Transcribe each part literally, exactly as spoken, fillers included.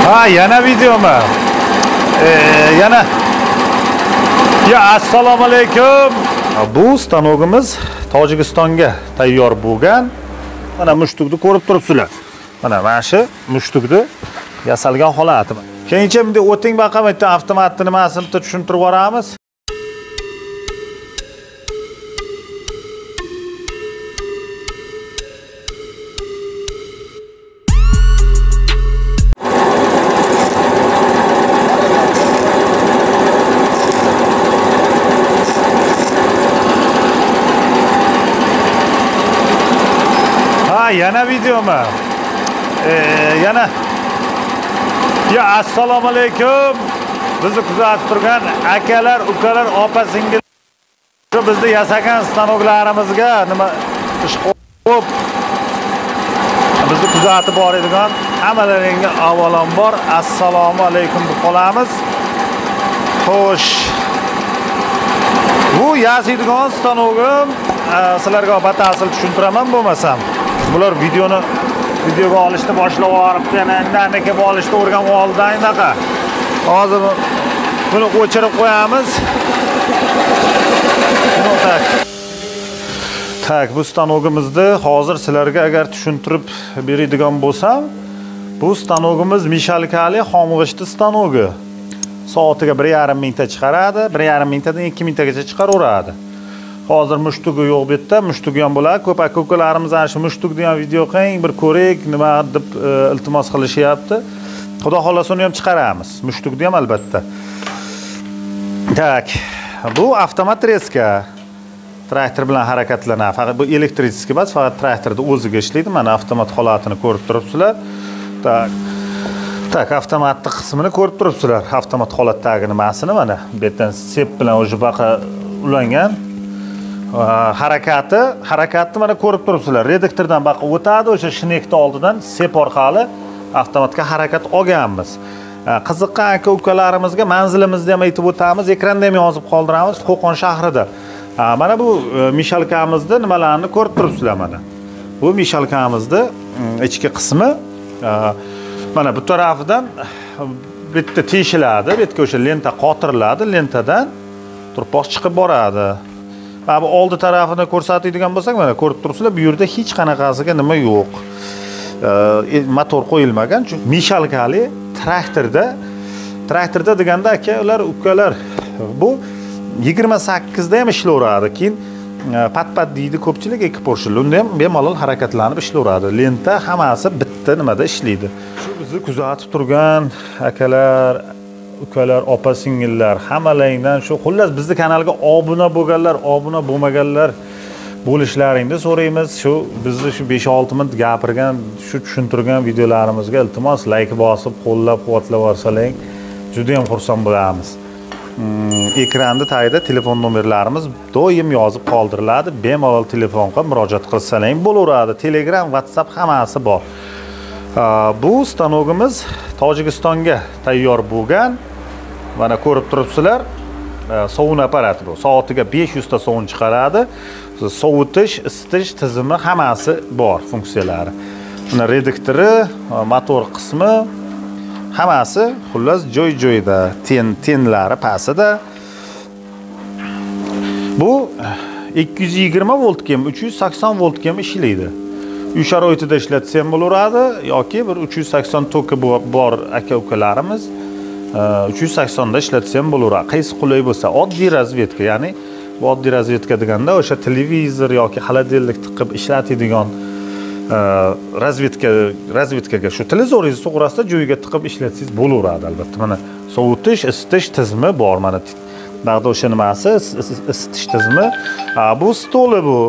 Ha, yana videomi? Ee, yana. Ya, assalomu alaykum. Bu stanogimiz Tojikistonga tayyor bo'lgan. Mana mushtukni ko'rib turibsizlar. Mana mana shu mushtukni yasalgan holati. Keyincha bunday o'ting baqam bitta avtomatni nimasini tushuntirib boramiz. Yana videomi? Ee, yana. Ya, assalomu alaykum. Bizni kuzatib turgan akalar, ukalar, opa singil shu bizni yasagan stanoklarimizga nima ish qo'yib bizni kuzatib boradigan hammalaringga avvalambor assalomu alaykum deb qolamiz. Xo'sh. Bu yasaydigan stanogim sizlarga batafsil tushuntiraman bo'lmasam. Bular videoni videoga olishni boshlab yuboribdi, yana indamga olishni o'rganib oldi anaqa. Hozir buni o'chirib qo'yamiz. Buni tak. Tak, bu stanogimizni hozir sizlarga agar tushuntirib beradigan bo'lsam, bu stanogimiz mishalkali xomg'ishti stanogi. Soatiga bir yarim mingta chiqaradi, bir yarim mingtadan ikki mingtagacha chiqaraveradi. Hozir mushtugi yo'q bu yerda, mushtugi ham bo'ladi. Ko'p aka-ukalarimiz ana shu mushtukni ham video qiling, bir ko'rik, nima deb iltimos qilishyapti. Xudo xolasa uni ham chiqaramiz. Mushtukni ham albatta. Tak, bu avtomat reska. Traktor bilan harakatlanadi. Faqat bu elektrический emas, faqat traktorda o'ziga ishlaydi. Mana avtomat holatini ko'rib turibsizlar. Tak. Tak, avtomatning qismini ko'rib turibsizlar. Avtomat holatdagi nimasini mana bu yerdan sep bilan o'sha baqa ulangan. harakati, harakatni mana ko'rib turibsizlar. Reduktordan baqa o'tadi, o'sha shnekni oldidan sep orqali avtomatga harakat olganmiz. Qiziqqan aka-ukalarimizga manzilimizni ham aytib o'tamiz, ekranda ham yozib qoldiramiz, Qo'qon shahrida. Mana bu mishalkamizni nimalarni ko'rib turibsizlar mana. Bu mishalkamizni ichki qismi mana bu tarafidan bitta teshiladi, bu yerga o'sha lenta qotiriladi, lentadan turpoq chiqib boradi. Bu oldi tarafini ko'rsatadigan bo'lsak, mana ko'rib turibsizlar, bu yerda hech qanaqasiga nima yo'q. Motor qo'yilmagan, chunki mishalkali traktorda, traktorda deganda aka, ular ukalar, bu yigirma sakkizda ham ishlayveradi. Keyin pat-pat deydi ko'pchilik ekipajlar, unda ham bemalol harakatlanib ishlayveradi. Lenta hammasi bitta nimada ishlaydi. Shu bizni kuzatib turgan akalar, ukalar, opa singillar, hammalaringdan shu xullas bizni kanalga obuna bo'lganlar, obuna bo'lmaganlar bo'lishlaringni so'raymiz. Shu bizni shu besh olti minut gapirgan, shu tushuntirgan videolarimizga iltimos like bosib, qo'llab-quvvatlab yuborsalaring, juda ham xursand bo'lamiz. Ekranda tagida telefon nomerlarimiz doim yozib qoldiriladi. Bemalol telefonga murojaat qilsalaring bo'laveradi. Telegram, WhatsApp hammasi bor. Bu stanogimiz Tojikistonga tayyor bo'lgan. Mana ko'rib turibsizlar, sovun apparati bu. Soatiga besh yuz ta sovun chiqaradi. Sovutish, isitish tizimi hammasi bor funksiyalari. Mana reduktori, motor qismi hammasi xullas joy-joyida, ten tenlari pastida. Bu ikki yuz yigirma voltga ham, uch yuz sakson voltga ham ishlaydi. Uy sharoitida ishlatsam bo'laveradi yoki bir uch yuz sakson toki bor aka-ukalarimiz uch yuz saksonda ishlatsam bo'laveradi. Qaysi qulay bo'lsa, oddiy razvedka, ya'ni bu oddiy razvedka deganda o'sha televizor yoki xolodilnik tiqib ishlatadigan razvedka, razvedkaga shu televizoringiz to'g'risida joyiga tiqib ishlatsangiz bo'laveradi albatta. Mana sovutish, isitish tizimi bor mana. Ba'da o'sha nimasi, isitish tizimi. Bu stoli bu.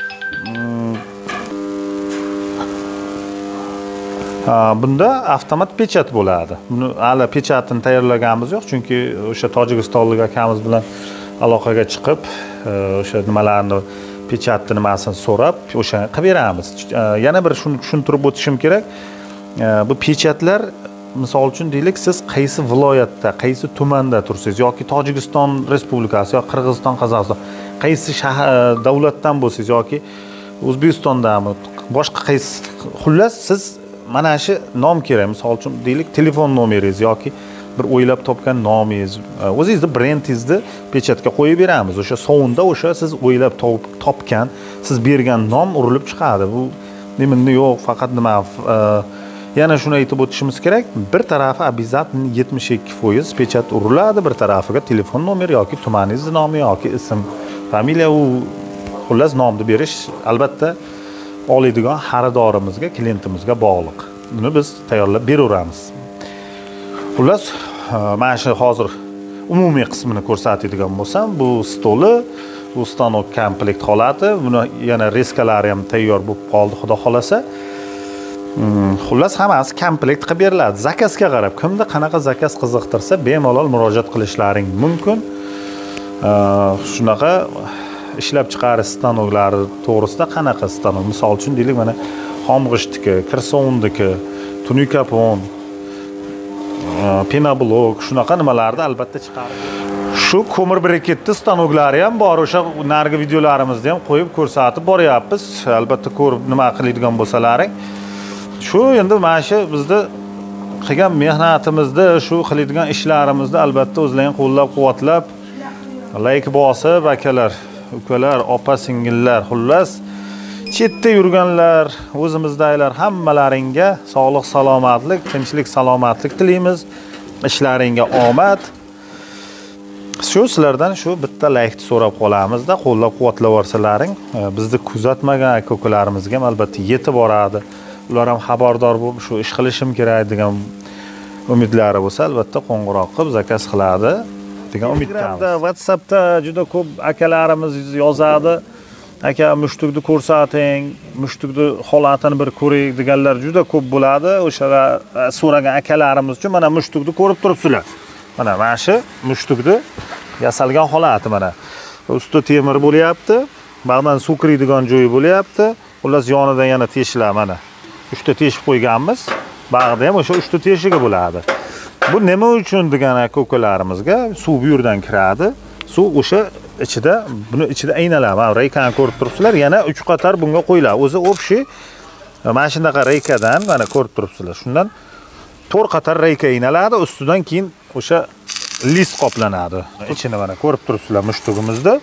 Bunda avtomat pechat bo'ladi. Buni hali pechatini tayyorlaganimiz yo'q, chunki o'sha tojikistonlik akamiz bilan aloqaga chiqib, o'sha nimalarni pechatni nimasini so'rab, o'sha qilib beramiz. Yana bir shuni tushuntirib o'tishim kerak. Bu pechatlar, misol uchun deylik, siz qaysi viloyatda, qaysi tumanda tursangiz yoki Tojikiston Respublikasi yoki Qirg'iziston, Qozog'iston, qaysi shahar davlatdan bo'lsangiz yoki O'zbekistondami, boshqa qaysi, xullas siz mana shu nom kerak. Misol uchun deylik, telefon nomeringiz yoki bir o'ylab topgan nomingiz, o'zingizni brendingizni pechatga qo'yib beramiz. O'sha sovunda o'sha siz o'ylab topgan, siz bergan nom urilib chiqadi. Bu nimani yo'q, faqat nima yana shuni aytib o'tishimiz kerak. Bir tarafi обязательно yetmish ikki foiz pechat uriladi, bir tarafiga telefon nomeri yoki tumaningiz nomi yoki ism, familiya, u xullas nomni berish albatta oladigan xaridorimizga, klientimizga bog'liq. Buni biz tayyorlab beraveramiz. Xullas, mana shu hozir umumiy qismini ko'rsatadigan bo'lsam, bu stoli, bu stanok komplekt holati, buni yana reskalari ham tayyor bo'lib qoldi, xudo xolasa. Xullas, hammasi komplekt qilib beriladi. Zakazga qarab, kimda qanaqa zakaz qiziqtirsa, bemalol murojaat qilishlaring mumkin. Shunaqa ishlab chiqarish stanoklari to'g'risida qanaqa stanok? Misol uchun deylik, mana xomg'ishtiki, kirsovundiki, tunikapon, penoblok, shunaqa nimalarni albatta chiqarib. Shu ko'mir briketli stanoklari ham bor, o'sha nargi videolarimizda ham qo'yib ko'rsatib boryapmiz. Albatta ko'rib nima qiladigan bo'lsalaring. Shu endi mana shu bizda qilgan mehnatimizda, shu qiladigan ishlarimizni albatta o'zlaring qo'llab-quvvatlab, like bosib, akalar, ukalar, opa-singillar, xullas, chetda yurganlar, o'zimizdagilar hammalaringga sog'lik, salomatlik, tinchlik, salomatlik tilaymiz. Ishlaringga omad. Shu sizlardan shu bitta like so'rab qolamiz-da, qo'llab-quvvatlab yorsalaring, bizni kuzatmagan aka-ukalarimizga ham albatta yetib boradi. Ular ham xabardor bo'lib, shu ish qilishim kerak degan umidlari bo'lsa, albatta qo'ng'iroq qilib zakaz qiladi degan umiddamiz. WhatsAppda juda ko'p akalarimiz yozadi. Aka, mushtukni ko'rsating, mushtukni holatini bir ko'ring deganlar juda ko'p bo'ladi. O'sha so'ragan akalarimiz uchun mana mushtukni ko'rib turibsizlar. Mana mana shu mushtukni yasalgan holati mana. Usti temir bo'lyapti, bag'dan suv kiradigan joyi bo'lyapti. Xullas, yonidan yana teshlar mana. uchta teshib qo'yganmiz. Bag'da ham o'sha uchta teshiga bo'ladi. Bu nima uchun degan aka-ukalarimizga suv bu yerdan kiradi. Suv o'sha ichida, buni ichida aynalar. Mana reykani ko'rib turibsizlar, yana uch qator bunga qo'yiladi. O'zi o'pshi mana shunaqa reykadan mana ko'rib turibsizlar. Shundan to'rt qator reyka aynaladi, ustidan keyin o'sha list qoplanadi. Ichini mana ko'rib turibsizlar mushtugimizda.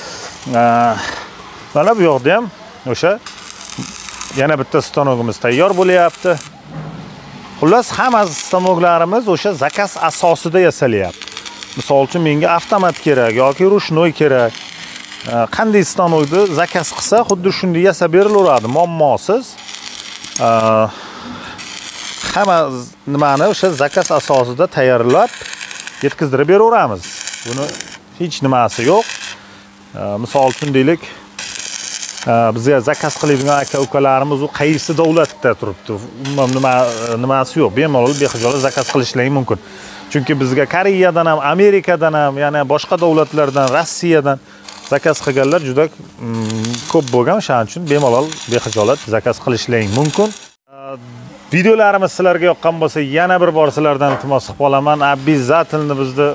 Mana bu yoqda ham o'sha yana bitta stanogimiz tayyor bo'lyapti. Xullas, hamma stanoklarimiz o'sha zakaz asosida yasalyapti. Misol uchun menga avtomat kerak yoki rushnoy kerak. Qanday stanokni zakaz qilsa, xuddi shunday yasab berilaveradi, muammosiz. Hamma nimani o'sha zakaz asosida tayyorlab yetkazdirib beraveramiz. Buni hech nimasi yo'q. Misol uchun deylik, bizga zakaz qiladigan aka-ukalarimiz u qaysi davlatda turibdi? Umuman nima nimasi yo'q. Bemalol bexijolat zakaz qilishlari mumkin. Chunki bizga Koreyadan ham, Amerikadan ham, yana boshqa davlatlardan, Rossiyadan zakaz qilganlar juda ko'p bo'lgan. Shuning uchun bemalol bexijolat zakaz qilishlari mumkin. Videolarimiz sizlarga yoqqan bo'lsa, yana bir bor sizlardan iltimos qilib qolaman. Обязательно bizni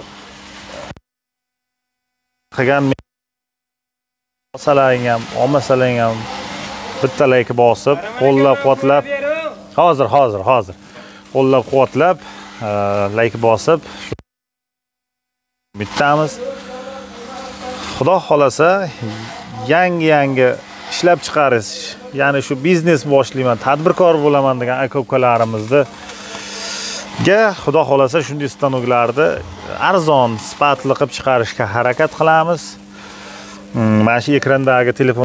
qilgan masalaring ham, olmasalaring ham bitta like bosib, qo'llab-quvvatlab, hozir, hozir, hozir qo'llab-quvvatlab, like bosib bittamiz. Xudo xolasa, yangi-yangi ishlab chiqarish, ya'ni shu biznes boshlayman, tadbirkor bo'laman degan aka-ukalarimizni ga xudo xolasa shunday stanoklarni arzon, sifatli qilib chiqarishga harakat qilamiz. Mana shu ekrandagi telefon,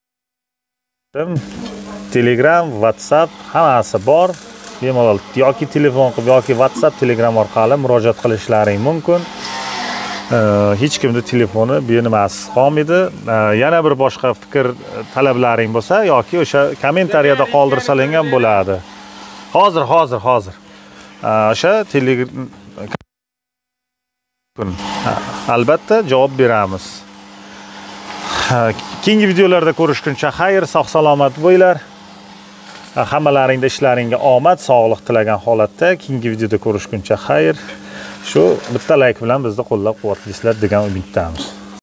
Telegram, WhatsApp hammasi bor. Bemalol yoki telefon qilib yoki WhatsApp, Telegram orqali murojaat qilishlaring mumkin. Hech kimning telefoni benimasiz qolmaydi. Yana bir boshqa fikr, talablaring bo'lsa yoki o'sha kommentariyada qoldirsalaring ham bo'ladi. Hozir, hozir, hozir. O'sha Telegram albatta javob beramiz. Keyingi videolarda ko'rishguncha xayr, sog' salomat bo'linglar. Hammalaringda ishlaringga omad, sog'lik tilagan holatda keyingi videoda ko'rishguncha xayr. Shu bitta like bilan bizni qo'llab-quvvatlaysizlar degan umiddamiz.